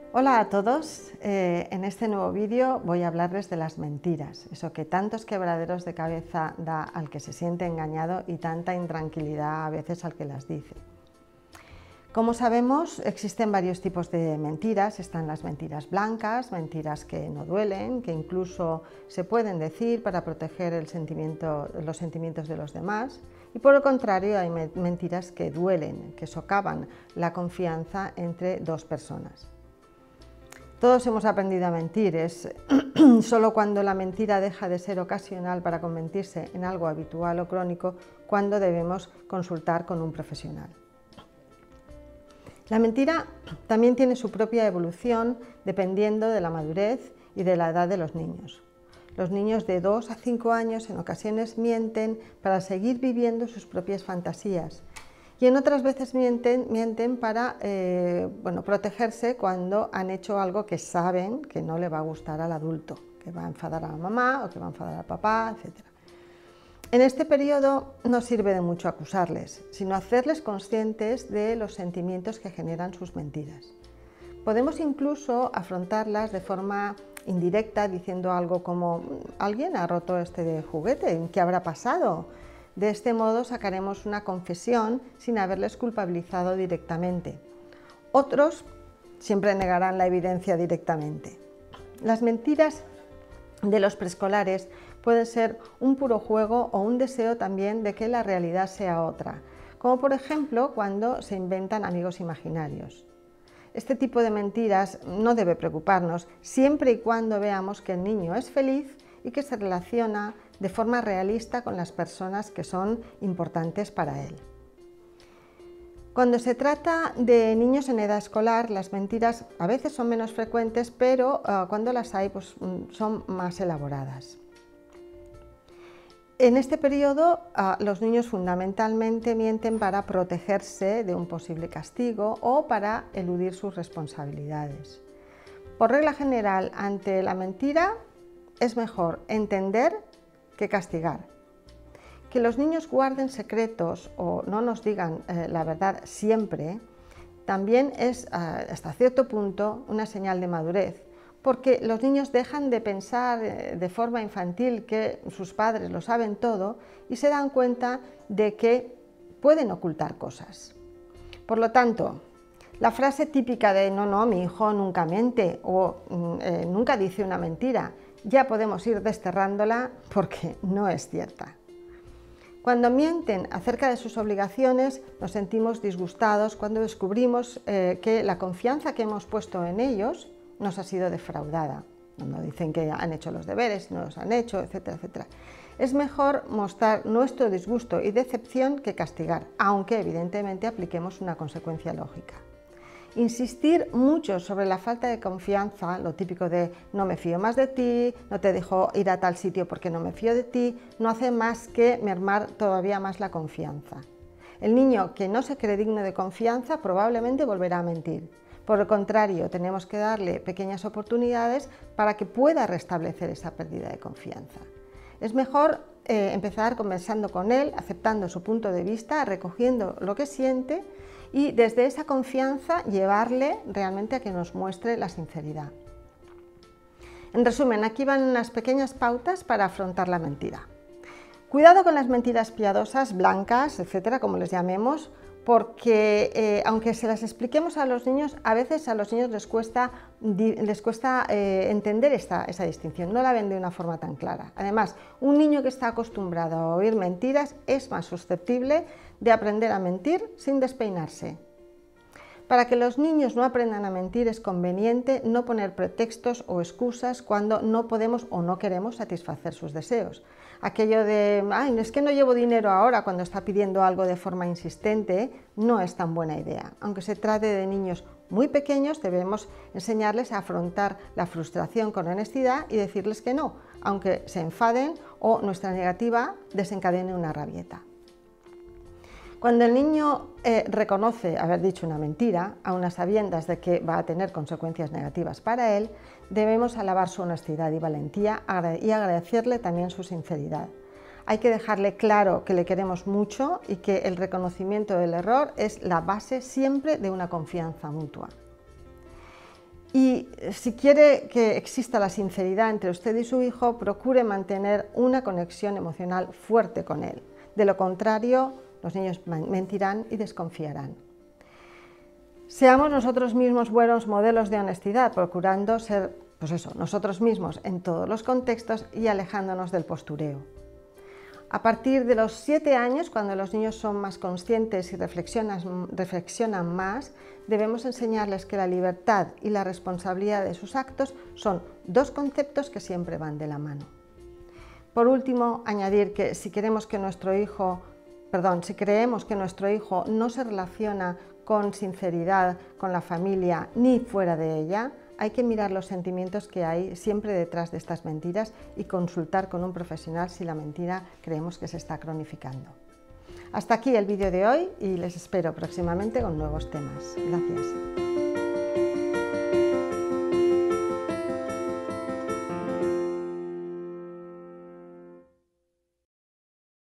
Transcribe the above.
Hola a todos, en este nuevo vídeo voy a hablarles de las mentiras, eso que tantos quebraderos de cabeza da al que se siente engañado y tanta intranquilidad a veces al que las dice. Como sabemos, existen varios tipos de mentiras. Están las mentiras blancas, mentiras que no duelen, que incluso se pueden decir para proteger los sentimientos de los demás. Y por el contrario, hay mentiras que duelen, que socavan la confianza entre dos personas. Todos hemos aprendido a mentir, es solo cuando la mentira deja de ser ocasional para convertirse en algo habitual o crónico cuando debemos consultar con un profesional. La mentira también tiene su propia evolución dependiendo de la madurez y de la edad de los niños. Los niños de 2 a 5 años en ocasiones mienten para seguir viviendo sus propias fantasías y en otras veces mienten para protegerse cuando han hecho algo que saben que no le va a gustar al adulto, que va a enfadar a la mamá o que va a enfadar al papá, etc. En este periodo no sirve de mucho acusarles, sino hacerles conscientes de los sentimientos que generan sus mentiras. Podemos incluso afrontarlas de forma indirecta diciendo algo como «¿Alguien ha roto este juguete? ¿Qué habrá pasado?». De este modo sacaremos una confesión sin haberles culpabilizado directamente. Otros siempre negarán la evidencia directamente. Las mentiras de los preescolares pueden ser un puro juego o un deseo también de que la realidad sea otra, como por ejemplo cuando se inventan amigos imaginarios. Este tipo de mentiras no debe preocuparnos siempre y cuando veamos que el niño es feliz y que se relaciona de forma realista con las personas que son importantes para él. Cuando se trata de niños en edad escolar, las mentiras a veces son menos frecuentes, pero cuando las hay, pues, son más elaboradas. En este periodo, los niños fundamentalmente mienten para protegerse de un posible castigo o para eludir sus responsabilidades. Por regla general, ante la mentira es mejor entender que castigar. Que los niños guarden secretos o no nos digan la verdad siempre también es hasta cierto punto una señal de madurez, porque los niños dejan de pensar de forma infantil que sus padres lo saben todo y se dan cuenta de que pueden ocultar cosas. Por lo tanto, la frase típica de no, mi hijo nunca miente o nunca dice una mentira, ya podemos ir desterrándola porque no es cierta. Cuando mienten acerca de sus obligaciones, nos sentimos disgustados cuando descubrimos que la confianza que hemos puesto en ellos nos ha sido defraudada. Cuando dicen que han hecho los deberes, no los han hecho, etcétera, etcétera. Es mejor mostrar nuestro disgusto y decepción que castigar, aunque evidentemente apliquemos una consecuencia lógica. Insistir mucho sobre la falta de confianza, lo típico de no me fío más de ti, no te dejo ir a tal sitio porque no me fío de ti, no hace más que mermar todavía más la confianza. El niño que no se cree digno de confianza probablemente volverá a mentir. Por el contrario, tenemos que darle pequeñas oportunidades para que pueda restablecer esa pérdida de confianza. Es mejor empezar conversando con él, aceptando su punto de vista, recogiendo lo que siente y desde esa confianza llevarle realmente a que nos muestre la sinceridad. En resumen, aquí van unas pequeñas pautas para afrontar la mentira. Cuidado con las mentiras piadosas, blancas, etcétera, como les llamemos, porque aunque se las expliquemos a los niños, a veces a los niños les cuesta entender esa distinción, no la ven de una forma tan clara. Además, un niño que está acostumbrado a oír mentiras es más susceptible de aprender a mentir sin despeinarse. Para que los niños no aprendan a mentir es conveniente no poner pretextos o excusas cuando no podemos o no queremos satisfacer sus deseos. Aquello de, ay, es que no llevo dinero ahora cuando está pidiendo algo de forma insistente, no es tan buena idea. Aunque se trate de niños muy pequeños, debemos enseñarles a afrontar la frustración con honestidad y decirles que no, aunque se enfaden o nuestra negativa desencadene una rabieta. Cuando el niño reconoce haber dicho una mentira, aun a sabiendas de que va a tener consecuencias negativas para él, debemos alabar su honestidad y valentía y agradecerle también su sinceridad. Hay que dejarle claro que le queremos mucho y que el reconocimiento del error es la base siempre de una confianza mutua. Y si quiere que exista la sinceridad entre usted y su hijo, procure mantener una conexión emocional fuerte con él. De lo contrario, los niños mentirán y desconfiarán. Seamos nosotros mismos buenos modelos de honestidad, procurando ser, nosotros mismos en todos los contextos y alejándonos del postureo. A partir de los 7 años, cuando los niños son más conscientes y reflexionan más, debemos enseñarles que la libertad y la responsabilidad de sus actos son dos conceptos que siempre van de la mano. Por último, añadir que si creemos que nuestro hijo no se relaciona con sinceridad con la familia ni fuera de ella, hay que mirar los sentimientos que hay siempre detrás de estas mentiras y consultar con un profesional si la mentira creemos que se está cronificando. Hasta aquí el vídeo de hoy y les espero próximamente con nuevos temas. Gracias.